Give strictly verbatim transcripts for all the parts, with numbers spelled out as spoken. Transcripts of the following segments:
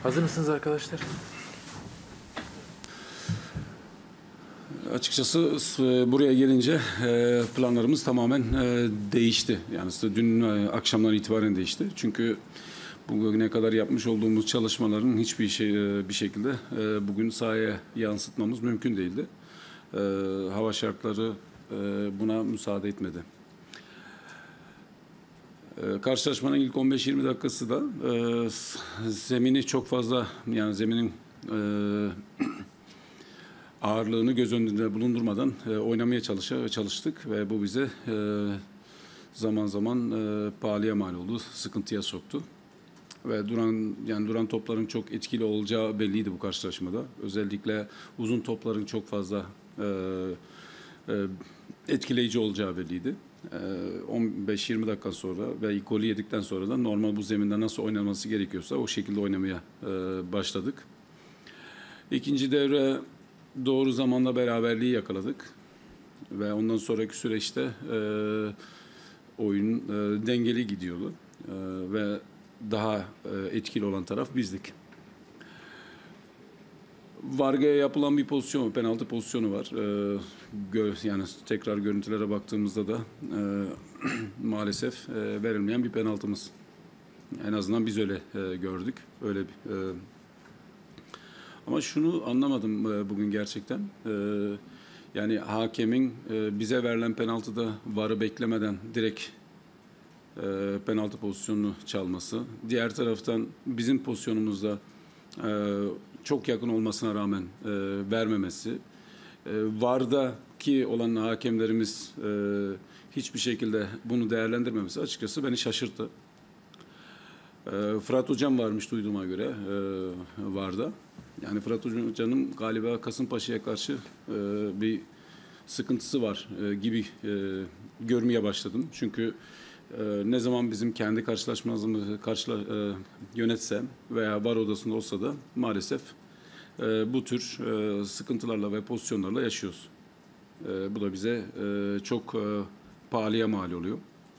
Hazır mısınız arkadaşlar? Açıkçası buraya gelince planlarımız tamamen değişti. Yani dün akşamdan itibaren değişti. Çünkü bugüne kadar yapmış olduğumuz çalışmaların hiçbir şey bir şekilde bugün sahaya yansıtmamız mümkün değildi. Hava şartları buna müsaade etmedi. Karşılaşmanın ilk on beş yirmi dakikası da zemini çok fazla, yani zeminin ağırlığını göz önünde bulundurmadan e, oynamaya çalışa, çalıştık ve bu bize e, zaman zaman e, pahalıya mal oldu, sıkıntıya soktu. Ve duran yani duran topların çok etkili olacağı belliydi bu karşılaşmada. Özellikle uzun topların çok fazla e, e, etkileyici olacağı belliydi. E, on beş yirmi dakika sonra ve ilk golü yedikten sonra da normal bu zeminde nasıl oynanması gerekiyorsa o şekilde oynamaya e, başladık. İkinci devre doğru zamanda beraberliği yakaladık ve ondan sonraki süreçte e, oyun e, dengeli gidiyordu e, ve daha e, etkili olan taraf bizdik. Varga'ya yapılan bir pozisyon, penaltı pozisyonu var. E, gö, yani tekrar görüntülere baktığımızda da e, maalesef e, verilmeyen bir penaltımız. En azından biz öyle e, gördük. Öyle bir e, Ama şunu anlamadım bugün gerçekten. Yani hakemin bize verilen penaltıda varı beklemeden direkt penaltı pozisyonunu çalması. Diğer taraftan bizim pozisyonumuzda çok yakın olmasına rağmen vermemesi. Vardaki olan hakemlerimiz hiçbir şekilde bunu değerlendirmemesi açıkçası beni şaşırttı. Fırat Hocam varmış duyduğuma göre Varda. Yani Fırat Hoca'nın galiba Kasımpaşa'ya karşı e, bir sıkıntısı var e, gibi e, görmeye başladım. Çünkü e, ne zaman bizim kendi karşılaşmamızı karşıla, e, yönetsem veya var odasında olsa da maalesef e, bu tür e, sıkıntılarla ve pozisyonlarla yaşıyoruz. E, bu da bize e, çok e, pahalıya mal oluyor.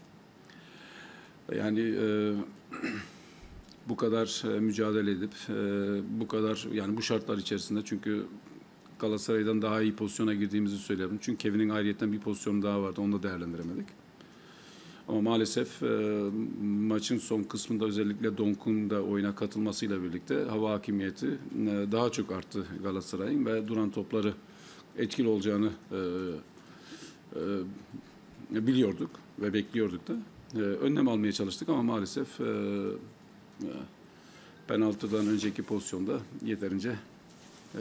Yani e, bu kadar e, mücadele edip e, bu kadar, yani bu şartlar içerisinde, çünkü Galatasaray'dan daha iyi pozisyona girdiğimizi söyledim. Çünkü Kevin'in ayrıyeten bir pozisyonu daha vardı. Onu da değerlendiremedik. Ama maalesef e, maçın son kısmında özellikle Donk'un da oyuna katılmasıyla birlikte hava hakimiyeti e, daha çok arttı Galatasaray'ın ve duran topları etkili olacağını e, e, biliyorduk ve bekliyorduk da. E, önlem almaya çalıştık ama maalesef e, penaltıdan önceki pozisyonda yeterince e,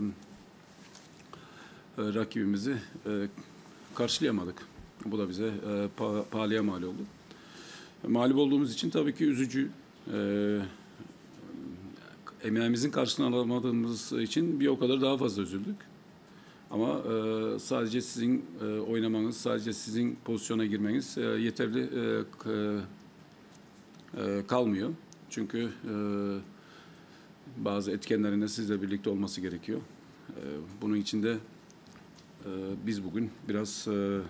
e, rakibimizi e, karşılayamadık. Bu da bize e, pa pahalıya mal oldu. Mağlup olduğumuz için tabii ki üzücü. E, emeğimizin karşılığını alamadığımız için bir o kadar daha fazla üzüldük. Ama e, sadece sizin e, oynamanız, sadece sizin pozisyona girmeniz e, yeterli e, e, kalmıyor. Çünkü e, bazı etkenlerin de sizle birlikte olması gerekiyor. E, bunun için de e, biz bugün biraz e,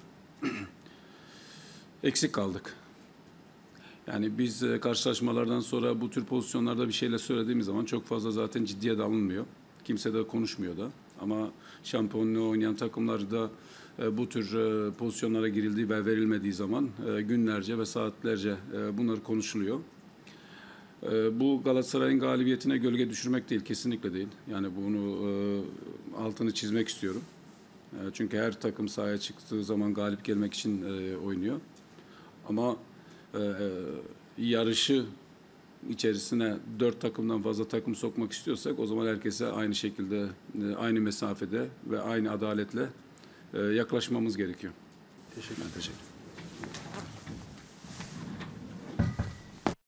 eksik kaldık. Yani biz e, karşılaşmalardan sonra bu tür pozisyonlarda bir şeyler söylediğimiz zaman çok fazla zaten ciddiye de alınmıyor. Kimse de konuşmuyor da. Ama şampiyonluğu oynayan takımlarda e, bu tür e, pozisyonlara girildiği ve verilmediği zaman e, günlerce ve saatlerce e, bunlar konuşuluyor. Bu Galatasaray'ın galibiyetine gölge düşürmek değil, kesinlikle değil. Yani bunu e, altını çizmek istiyorum. E, çünkü her takım sahaya çıktığı zaman galip gelmek için e, oynuyor. Ama e, yarışı içerisine dört takımdan fazla takım sokmak istiyorsak o zaman herkese aynı şekilde, e, aynı mesafede ve aynı adaletle e, yaklaşmamız gerekiyor. Teşekkür ederim. Ben teşekkür ederim.